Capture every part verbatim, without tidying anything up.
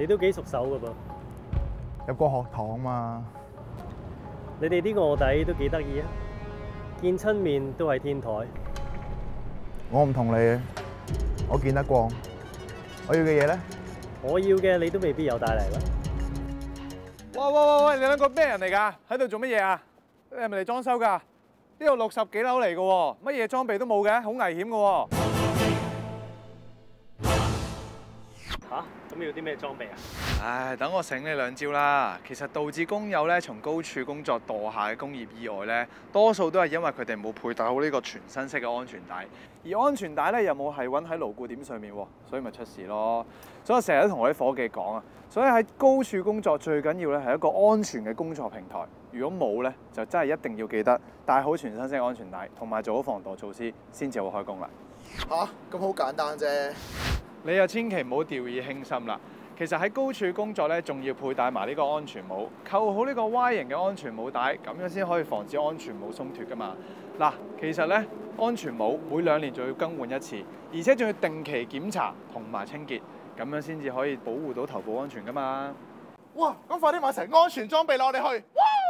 你都幾熟手噶噃。 有個學堂嘛。 你哋啲臥底都幾得意啊！見親面都係天台。 我唔同你嘅，我見得光。我要嘅嘢咧， 我要嘅你都未必有帶嚟啦。 喂喂喂喂，你兩個咩人嚟㗎？喺度做乜嘢啊？你係咪嚟裝修㗎？呢度六十幾樓嚟嘅喎，乜嘢裝備都冇嘅，好危險嘅喎。 嚇？咁要啲咩裝備啊？ 唉，等我醒你兩招啦。其實導致工友咧從高處工作墮下嘅工業意外咧，多數都係因為佢哋冇佩戴好呢個全身式嘅安全帶，而安全帶咧又冇係穩喺牢固點上面喎，所以咪出事咯。所以我成日都同我啲伙計講啊，所以喺高處工作最緊要咧係一個安全嘅工作平台。如果冇咧，就真係一定要記得戴好全身式安全帶，同埋做好防墮措施，先至好開工啦。 吓？咁好簡單啫。 你又千祈唔好掉以輕心啦。其實喺高處工作咧，仲要佩戴埋呢個安全帽，扣好呢個 Y 型嘅安全帽帶，咁樣先可以防止安全帽鬆脱噶嘛。嗱，其實咧安全帽每兩年就要更換一次，而且仲要定期檢查同埋清潔，咁樣先至可以保護到頭部安全噶嘛。 哇！咁快啲買成安全裝備啦，我哋去。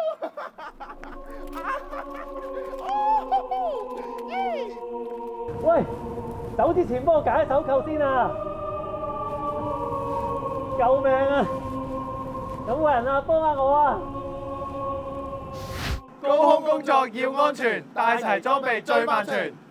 哇！ 喂，走之前幫我解手扣先啊！救命啊！有冇人啊？幫下我啊！ 高空工作要安全，帶齊裝備最萬全。